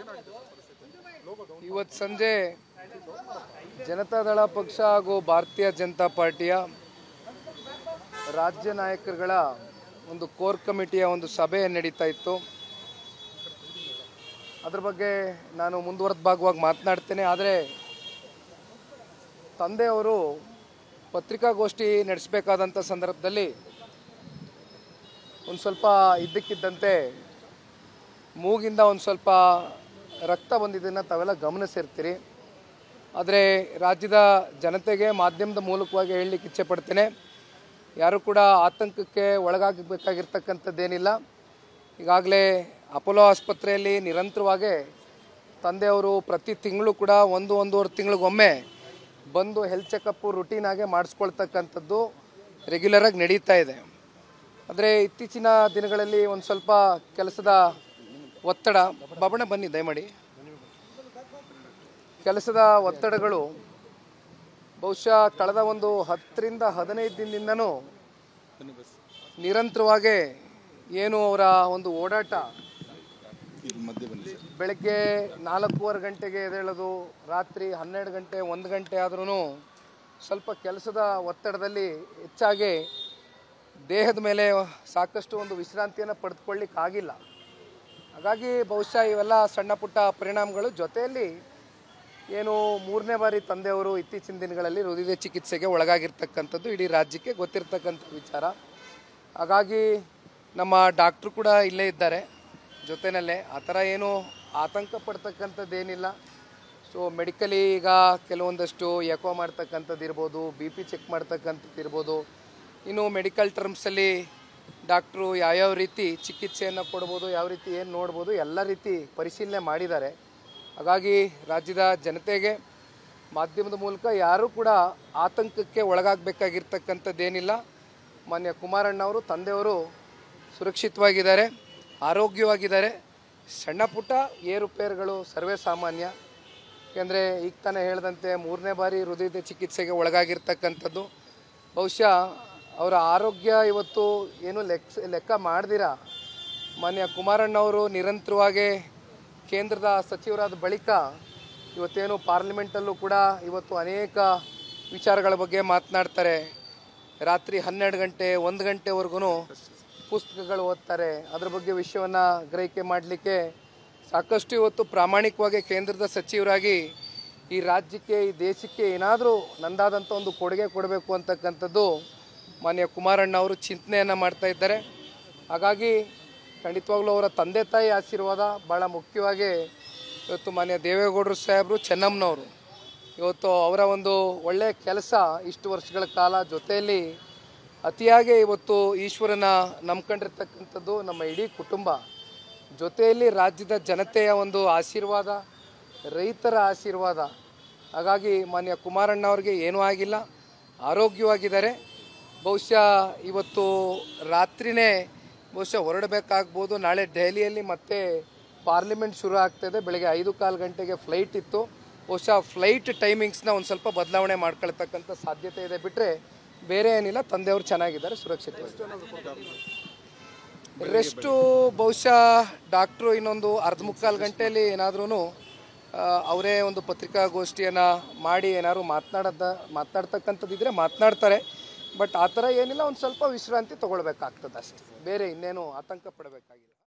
ಇವತ್ತು ಸಂಜೆ ಜನತಾದಳ ಪಕ್ಷ ಹಾಗೂ ಭಾರತೀಯ ಜನತಾ ಪಾರ್ಟಿಯ ರಾಜ್ಯ ನಾಯಕರುಗಳ ಒಂದು ಕೋರ್ ಕಮಿಟಿಯ ಒಂದು ಸಭೆ ನಡೀತಾ ಇತ್ತು. ಅದ್ರ ಬಗ್ಗೆ ನಾನು ಮುಂದುವರೆದ ಭಾಗವಾಗಿ ಮಾತನಾಡ್ತೇನೆ. ಆದರೆ ತಂದೆಯವರು ಪತ್ರಿಕಾಗೋಷ್ಠಿ ನಡೆಸಬೇಕಾದಂಥ ಸಂದರ್ಭದಲ್ಲಿ ಒಂದು ಸ್ವಲ್ಪ ಇದ್ದಕ್ಕಿದ್ದಂತೆ ಮೂಗಿಂದ ಒಂದು ಸ್ವಲ್ಪ ರಕ್ತ ಬಂದಿದ್ದನ್ನು ತಾವೆಲ್ಲ ಗಮನಿಸಿರ್ತೀರಿ. ಆದರೆ ರಾಜ್ಯದ ಜನತೆಗೆ ಮಾಧ್ಯಮದ ಮೂಲಕವಾಗಿ ಹೇಳಲಿಕ್ಕೆ ಇಚ್ಛೆ ಪಡ್ತೇನೆ, ಯಾರು ಕೂಡ ಆತಂಕಕ್ಕೆ ಒಳಗಾಗಬೇಕಾಗಿರ್ತಕ್ಕಂಥದ್ದೇನಿಲ್ಲ. ಈಗಾಗಲೇ ಅಪೋಲೋ ಆಸ್ಪತ್ರೆಯಲ್ಲಿ ನಿರಂತರವಾಗಿ ತಂದೆಯವರು ಪ್ರತಿ ತಿಂಗಳು ಕೂಡ ಒಂದೂವರೆ ತಿಂಗಳಿಗೊಮ್ಮೆ ಬಂದು ಹೆಲ್ತ್ ಚೆಕಪ್ಪು ರುಟೀನಾಗೆ ಮಾಡಿಸ್ಕೊಳ್ತಕ್ಕಂಥದ್ದು ರೆಗ್ಯುಲರಾಗಿ ನಡೀತಾ ಇದೆ. ಆದರೆ ಇತ್ತೀಚಿನ ದಿನಗಳಲ್ಲಿ ಒಂದು ಸ್ವಲ್ಪ ಕೆಲಸದ ಒತ್ತಡ, ಬಾಬಣ್ಣ ಬನ್ನಿ ದಯಮಾಡಿ, ಕೆಲಸದ ಒತ್ತಡಗಳು ಬಹುಶಃ ಕಳೆದ ಒಂದು 10 ರಿಂದ 15 ದಿನದಿಂದನೂ ನಿರಂತರವಾಗಿ ಏನು ಅವರ ಒಂದು ಓಡಾಟ, ಬೆಳಗ್ಗೆ 4:15 ಗಂಟೆಗೆ ಎದ್ದೇಳೋದು, ರಾತ್ರಿ 12 ಗಂಟೆ 1 ಗಂಟೆ ಆದ್ರೂ ಸ್ವಲ್ಪ ಕೆಲಸದ ಒತ್ತಡದಲ್ಲಿ ಹೆಚ್ಚಾಗಿ ದೇಹದ ಮೇಲೆ ಸಾಕಷ್ಟು ಒಂದು ವಿಶ್ರಾಂತಿಯನ್ನು ಪಡೆದುಕೊಳ್ಳಿಕ್ಕಾಗಿಲ್ಲ. ಹಾಗಾಗಿ ಬಹುಶಃ ಇವೆಲ್ಲ ಸಣ್ಣ ಪುಟ್ಟ ಪರಿಣಾಮಗಳು. ಜೊತೆಯಲ್ಲಿ ಏನು 3ನೇ ಬಾರಿ ತಂದೆಯವರು ಇತ್ತೀಚಿನ ದಿನಗಳಲ್ಲಿ ಹೃದಯ ಚಿಕಿತ್ಸೆಗೆ ಒಳಗಾಗಿರ್ತಕ್ಕಂಥದ್ದು ಇಡೀ ರಾಜ್ಯಕ್ಕೆ ಗೊತ್ತಿರ್ತಕ್ಕಂಥ ವಿಚಾರ. ಹಾಗಾಗಿ ನಮ್ಮ ಡಾಕ್ಟ್ರು ಕೂಡ ಇಲ್ಲೇ ಇದ್ದಾರೆ ಜೊತೆಯಲ್ಲೇ. ಆ ಥರ ಏನು ಆತಂಕ ಪಡ್ತಕ್ಕಂಥದ್ದೇನಿಲ್ಲ. ಸೊ ಮೆಡಿಕಲಿ ಈಗ ಕೆಲವೊಂದಷ್ಟು ಎಕೋ ಮಾಡ್ತಕ್ಕಂಥದ್ದು ಇರ್ಬೋದು, BP ಚೆಕ್ ಮಾಡ್ತಕ್ಕಂಥದ್ದು ಇರ್ಬೋದು, ಇನ್ನು ಮೆಡಿಕಲ್ ಟರ್ಮ್ಸಲ್ಲಿ ಡಾಕ್ಟ್ರು ಯಾವ್ಯಾವ ರೀತಿ ಚಿಕಿತ್ಸೆಯನ್ನು ಕೊಡ್ಬೋದು, ಯಾವ ರೀತಿ ಏನು ನೋಡ್ಬೋದು, ಎಲ್ಲ ರೀತಿ ಪರಿಶೀಲನೆ ಮಾಡಿದ್ದಾರೆ. ಹಾಗಾಗಿ ರಾಜ್ಯದ ಜನತೆಗೆ ಮಾಧ್ಯಮದ ಮೂಲಕ ಯಾರೂ ಕೂಡ ಆತಂಕಕ್ಕೆ ಒಳಗಾಗಬೇಕಾಗಿರ್ತಕ್ಕಂಥದ್ದೇನಿಲ್ಲ. ಮಾನ್ಯ ಕುಮಾರಣ್ಣವರು ತಂದೆಯವರು ಸುರಕ್ಷಿತವಾಗಿದ್ದಾರೆ, ಆರೋಗ್ಯವಾಗಿದ್ದಾರೆ. ಸಣ್ಣ ಪುಟ್ಟ ಏರುಪೇರುಗಳು ಸರ್ವೇ ಸಾಮಾನ್ಯ. ಯಾಕೆಂದರೆ ಈಗ ತಾನೇ ಹೇಳಿದಂತೆ 3ನೇ ಬಾರಿ ಹೃದಯದ ಚಿಕಿತ್ಸೆಗೆ ಒಳಗಾಗಿರ್ತಕ್ಕಂಥದ್ದು. ಬಹುಶಃ ಅವರ ಆರೋಗ್ಯ ಇವತ್ತು ಏನು ಲೆಕ್ಕ ಮಾಡ್ದಿರ ಮಾನ್ಯ ಕುಮಾರಣ್ಣವರು ನಿರಂತರವಾಗಿ ಕೇಂದ್ರದ ಸಚಿವರಾದ ಬಳಿಕ ಇವತ್ತೇನು ಪಾರ್ಲಿಮೆಂಟಲ್ಲೂ ಕೂಡ ಇವತ್ತು ಅನೇಕ ವಿಚಾರಗಳ ಬಗ್ಗೆ ಮಾತನಾಡ್ತಾರೆ. ರಾತ್ರಿ 12 ಗಂಟೆ 1 ಗಂಟೆವರೆಗೂ ಪುಸ್ತಕಗಳು ಓದ್ತಾರೆ. ಅದ್ರ ಬಗ್ಗೆ ವಿಷಯವನ್ನು ಗ್ರಹಿಕೆ ಮಾಡಲಿಕ್ಕೆ ಸಾಕಷ್ಟು ಇವತ್ತು ಪ್ರಾಮಾಣಿಕವಾಗಿ ಕೇಂದ್ರದ ಸಚಿವರಾಗಿ ಈ ರಾಜ್ಯಕ್ಕೆ, ಈ ದೇಶಕ್ಕೆ ಏನಾದರೂ ನಂದಾದಂಥ ಒಂದು ಕೊಡುಗೆ ಕೊಡಬೇಕು ಅಂತಕ್ಕಂಥದ್ದು ಮಾನ್ಯ ಕುಮಾರಣ್ಣ ಅವರು ಚಿಂತನೆಯನ್ನು ಮಾಡ್ತಾ ಇದ್ದಾರೆ. ಹಾಗಾಗಿ ಖಂಡಿತವಾಗ್ಲೂ ಅವರ ತಂದೆ ತಾಯಿ ಆಶೀರ್ವಾದ ಭಾಳ ಮುಖ್ಯವಾಗಿ ಇವತ್ತು ಮಾನ್ಯ ದೇವೇಗೌಡರು ಸಾಹೇಬರು, ಚೆನ್ನಮ್ಮನವರು ಇವತ್ತು ಅವರ ಒಂದು ಒಳ್ಳೆಯ ಕೆಲಸ ಇಷ್ಟು ವರ್ಷಗಳ ಕಾಲ ಜೊತೆಯಲ್ಲಿ ಅತಿಯಾಗಿ ಇವತ್ತು ಈಶ್ವರನ ನಂಬ್ಕೊಂಡಿರ್ತಕ್ಕಂಥದ್ದು ನಮ್ಮ ಇಡೀ ಕುಟುಂಬ, ಜೊತೆಯಲ್ಲಿ ರಾಜ್ಯದ ಜನತೆಯ ಒಂದು ಆಶೀರ್ವಾದ, ರೈತರ ಆಶೀರ್ವಾದ. ಹಾಗಾಗಿ ಮಾನ್ಯ ಕುಮಾರಣ್ಣ ಅವ್ರಿಗೆ ಏನೂ ಆಗಿಲ್ಲ, ಆರೋಗ್ಯವಾಗಿದ್ದಾರೆ. ಬಹುಶಃ ಇವತ್ತು ರಾತ್ರಿನೇ ಬಹುಶಃ ಹೊರಡಬೇಕಾಗ್ಬೋದು. ನಾಳೆ ದೆಹಲಿಯಲ್ಲಿ ಮತ್ತೆ ಪಾರ್ಲಿಮೆಂಟ್ ಶುರು ಆಗ್ತಾಯಿದೆ. ಬೆಳಗ್ಗೆ 5:15 ಗಂಟೆಗೆ ಫ್ಲೈಟ್ ಇತ್ತು. ಬಹುಶಃ ಫ್ಲೈಟ್ ಟೈಮಿಂಗ್ಸ್ನ ಒಂದು ಸ್ವಲ್ಪ ಬದಲಾವಣೆ ಮಾಡ್ಕೊಳ್ತಕ್ಕಂಥ ಸಾಧ್ಯತೆ ಇದೆ. ಬಿಟ್ಟರೆ ಬೇರೆ ಏನಿಲ್ಲ, ತಂದೆಯವರು ಚೆನ್ನಾಗಿದ್ದಾರೆ, ಸುರಕ್ಷಿತವಾಗಿ. ರೆಸ್ಟು ಬಹುಶಃ ಡಾಕ್ಟ್ರು ಇನ್ನೊಂದು 1/2-3 ಗಂಟೆಯಲ್ಲಿ ಏನಾದ್ರೂ ಅವರೇ ಒಂದು ಪತ್ರಿಕಾಗೋಷ್ಠಿಯನ್ನು ಮಾಡಿ ಏನಾದ್ರು ಮಾತನಾಡ್ತಕ್ಕಂಥದ್ದಿದ್ರೆ ಮಾತನಾಡ್ತಾರೆ. ಬಟ್ ಆ ಥರ ಏನಿಲ್ಲ, ಒಂದು ಸ್ವಲ್ಪ ವಿಶ್ರಾಂತಿ ತೊಗೊಳ್ಬೇಕಾಗ್ತದೆ ಅಷ್ಟೇ. ಬೇರೆ ಇನ್ನೇನು ಆತಂಕ ಪಡಬೇಕಾಗಿಲ್ಲ.